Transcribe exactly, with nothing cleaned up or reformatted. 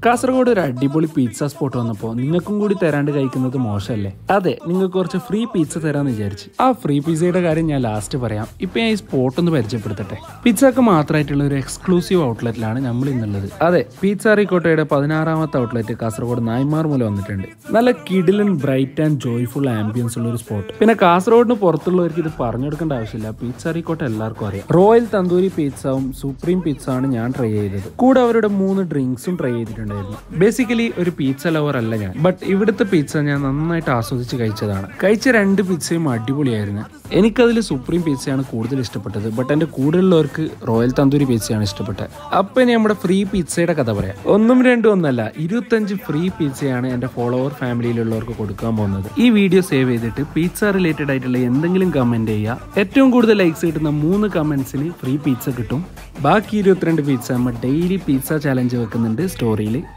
കാസർഗോഡ് ഒരു അടിപൊളി pizza spot വന്നപ്പോൾ നിങ്ങൾക്കും കൂടി തരാണ്ട് കഴിക്കുന്നത് മോശമല്ലേ? അതെ, നിങ്ങൾക്ക് കുറച്ച് ഫ്രീ പിസ്സ തരാന്ന് വിചാരിച്ചു. ആ ഫ്രീ പിസ്സയുടെ കാര്യം ഞാൻ ലാസ്റ്റ് പറയാം. ഇപ്പൊ ഞാൻ ഈ സ്പോട്ട് ഒന്ന് പരിചയപ്പെടുത്തട്ടെ. പിസ്സക്ക് മാത്രമായിട്ടുള്ള ഒരു എക്സ്ക്ലൂസീവ് ഔട്ട്ലെറ്റിലാണ് നമ്മൾ ഇന്നുള്ളത്. അതെ, പിസ്സ റിക്കോട്ടയുടെ പതിനാറാമത്തെ ഔട്ട്ലെറ്റ് കാസർഗോഡ് നായ്മാർ മൂലം വന്നിട്ടുണ്ട്. നല്ല കിഡിലൻ ബ്രൈറ്റ് ആൻഡ് ജോയ്ഫുൾ ആംബിയൻസ് ഉള്ള ഒരു സ്പോട്ട്. പിന്നെ കാസർഗോഡിന് പുറത്തുള്ളവർക്ക് ഇത് പറഞ്ഞു കൊടുക്കേണ്ട ആവശ്യമില്ല. പിസ്സ റിക്കോട്ട എല്ലാവർക്കും അറിയാം. റോയൽ തന്തൂരി പിസ്സയും സുപ്രീം പിസ്സ ആണ് ഞാൻ ട്രൈ ചെയ്തത്. കൂടെ അവരുടെ മൂന്ന് ഡ്രിങ്ക്സും ട്രൈ ചെയ്തിട്ടുണ്ട്. ബേസിക്കലി ഒരു പിസ്സ ലവർ അല്ല ഞാൻ, ബട്ട് ഇവിടുത്തെ പിസ്സ ഞാൻ നന്നായിട്ട് ആസ്വദിച്ച് കഴിച്ചതാണ്. കഴിച്ച രണ്ട് പിസ്സയും അടിപൊളിയായിരുന്നു. എനിക്കതിൽ സുപ്രീം പിസ്സയാണ് കൂടുതൽ ഇഷ്ടപ്പെട്ടത്, ബട്ട് എൻ്റെ കൂടുതലുള്ളവർക്ക് റോയൽ തന്തൂരി പിസ്സയാണ് ഇഷ്ടപ്പെട്ടത്. അപ്പൊ ഇനി നമ്മുടെ ഫ്രീ പിസ്സയുടെ കഥ പറയാം. ഒന്നും രണ്ടും ഒന്നല്ല, ഇരുപത്തഞ്ച് ഫ്രീ പിസ്സയാണ് എൻ്റെ ഫോളോവർ ഫാമിലിയിലുള്ളവർക്ക് കൊടുക്കാൻ പോകുന്നത്. ഈ വീഡിയോ സേവ് ചെയ്തിട്ട് പിസ്സ റിലേറ്റഡ് ആയിട്ടുള്ള എന്തെങ്കിലും കമന്റ് ചെയ്യുക. ഏറ്റവും കൂടുതൽ ലൈക്സ് കിട്ടുന്ന മൂന്ന് കമന്റ്സിന് ഫ്രീ പിസ്സ കിട്ടും. ബാക്കി ഇരുപത്തിരണ്ട് പിസ്സ നമ്മൾ ഡെയിലി പിസ്സ ചാലഞ്ച് വെക്കുന്നുണ്ട് സ്റ്റോറിയിൽ.